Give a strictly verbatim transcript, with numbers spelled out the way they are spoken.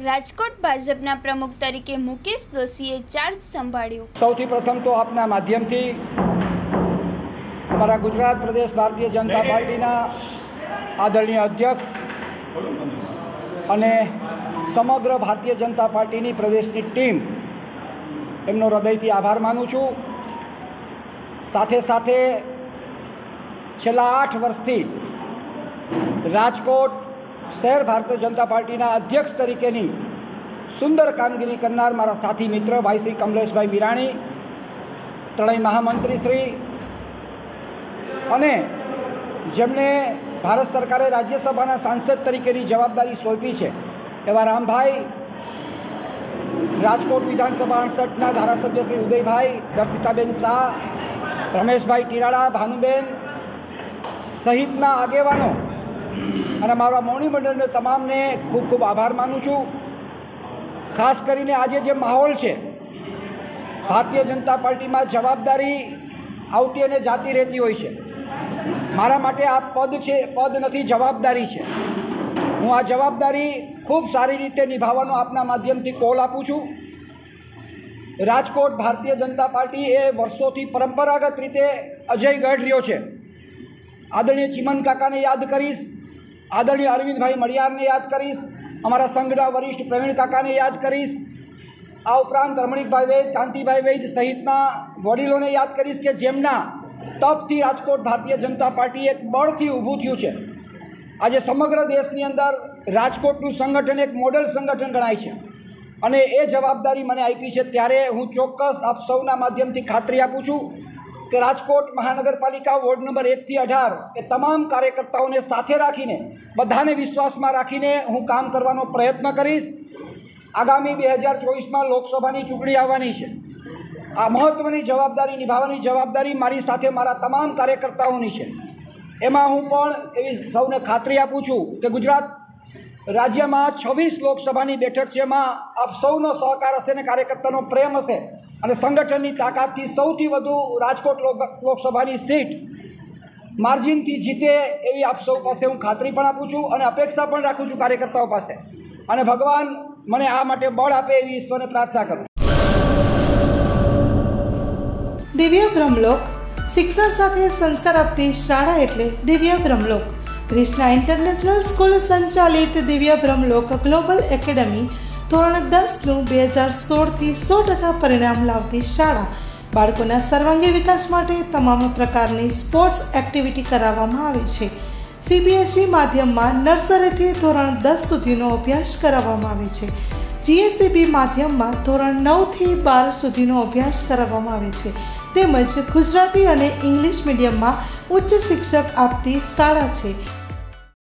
રાજકોટ ભાજપના પ્રમુખ તરીકે મુકેશ દોશીએ ચાર્જ સંભાળ્યો। સૌથી પ્રથમ તો આપના માધ્યમથી અમારા ગુજરાત પ્રદેશ ભારતીય જનતા પાર્ટીના આદરણીય અધ્યક્ષ અને સમગ્ર ભારતીય જનતા પાર્ટીની પ્રદેશની ટીમ એમનો હૃદયથી આભાર માનું છું। સાથે સાથે છેલ્લા આઠ વર્ષથી રાજકોટ શહેર ભારતીય જનતા પાर्टीના અધ્યક્ષ તરીકેની સુંદર કામગીરી કરનાર મારા સાથી મિત્ર ભાઈ શ્રી કમલેશભાઈ મીરાણી, ત્રણેય મહામંત્રી શ્રી અને જેમણે ભારત સરકારે રાજ્યસભાના સાંસદ તરીકેની જવાબદારી સોંપી છે એવા રામભાઈ, રાજકોટ વિધાનસભા અડસઠના ધારાસભ્ય શ્રી ઉદયભાઈ, દર્શિતાબેન શાહ, રમેશભાઈ ટીરાળા, ભાનુબેન સહિતના આગેવાનો અને મારા મોવડી મંડળને તમામને ખૂબ ખૂબ આભાર માનું છું। ખાસ કરીને આજે જે માહોલ છે, ભારતીય જનતા પાર્ટીમાં જવાબદારી આવતી અને જાતી રહેતી હોય છે। મારા માટે આ પદ છે, પદ નથી, જવાબદારી છે। હું આ જવાબદારી ખૂબ સારી રીતે નિભાવવાનો આપના માધ્યમથી કોલ આપું છું। રાજકોટ ભારતીય જનતા પાર્ટી એ વર્ષોથી પરંપરાગત રીતે અજયગઢ રહ્યો છે। આદરણીય ચીમન કાકાને યાદ કરીશ, આદરણીય અરવિંદભાઈ મડિયારને યાદ કરીશ, અમારા સંઘના વરિષ્ઠ પ્રવીણ કાકાને યાદ કરીશ, આ ઉપરાંત રમણીકભાઈ વૈદ, કાંતિભાઈ વૈદ સહિતના વડીલોને યાદ કરીશ કે જેમના તપથી રાજકોટ ભારતીય જનતા પાર્ટી એક બળથી ઊભું થયું છે। આજે સમગ્ર દેશની અંદર રાજકોટનું સંગઠન એક મોડેલ સંગઠન ગણાય છે અને એ જવાબદારી મને આપી છે ત્યારે હું ચોક્કસ આપ સૌના માધ્યમથી ખાતરી આપું છું કે રાજકોટ મહાનગરપાલિકા વોર્ડ નંબર એકથી અઢાર એ તમામ કાર્યકર્તાઓને સાથે રાખીને, બધાને વિશ્વાસમાં રાખીને હું કામ કરવાનો પ્રયત્ન કરીશ। આગામી બે હજાર ચોવીસમાં લોકસભાની ચૂંટણી આવવાની છે। આ મહત્ત્વની જવાબદારી નિભાવવાની જવાબદારી મારી સાથે મારા તમામ કાર્યકર્તાઓની છે। એમાં હું પણ એવી સૌને ખાતરી આપું છું કે ગુજરાત રાજ્યમાં છવ્વીસ લોકસભાની બેઠક છે, એમાં આપ સૌનો સહકાર હશે અને કાર્યકર્તાનો પ્રેમ હશે અને સંગઠનની તાકાતથી સૌથી વધુ રાજકોટ લોકસભાની સીટ માર્જિનથી જીતે એવી આપ સૌ પાસે હું ખાતરી પણ આપું છું અને અપેક્ષા પણ રાખું છું કાર્યકર્તાઓ પાસે, અને ભગવાન મને આ માટે બળ આપે એવી ઈશ્વરને પ્રાર્થના કરું। દિવ્ય બ્રહ્મલોક શિક્ષણ સાથે સંસ્કાર આપતી શાળા એટલે દિવ્ય બ્રહ્મલોક। ક્રિષ્ના ઇન્ટરનેશનલ સ્કૂલ સંચાલિત દિવ્ય બ્રહ્મલોક ગ્લોબલ એકેડમી ધોરણ દસનું બે હજાર સોળથી સો ટકા પરિણામ લાવતી શાળા। બાળકોના સર્વાંગી વિકાસ માટે તમામ પ્રકારની સ્પોર્ટ્સ એક્ટિવિટી કરાવવામાં આવે છે। સીબીએસઈ માધ્યમમાં નર્સરીથી ધોરણ દસ સુધીનો અભ્યાસ કરાવવામાં આવે છે। જીએસસીબી માધ્યમમાં ધોરણ નવથી બાર સુધીનો અભ્યાસ કરાવવામાં આવે છે, તેમજ ગુજરાતી અને ઇંગ્લિશ મીડિયમમાં ઉચ્ચ શિક્ષક આપતી શાળા છે।